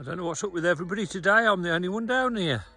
I don't know what's up with everybody today. I'm the only one down here.